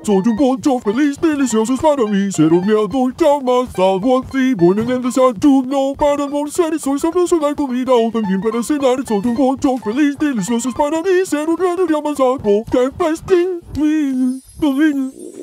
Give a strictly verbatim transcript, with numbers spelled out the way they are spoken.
Sou de um ponto feliz, deliciosos para mim. Ser o meu de alma, salvo assim. Born in the sun to know para more satisfação. Só pra sonhar comida, ou também para cenar. Sou de um ponto feliz, deliciosos para mim. Ser o meu de alma, salvo. Quer faz me,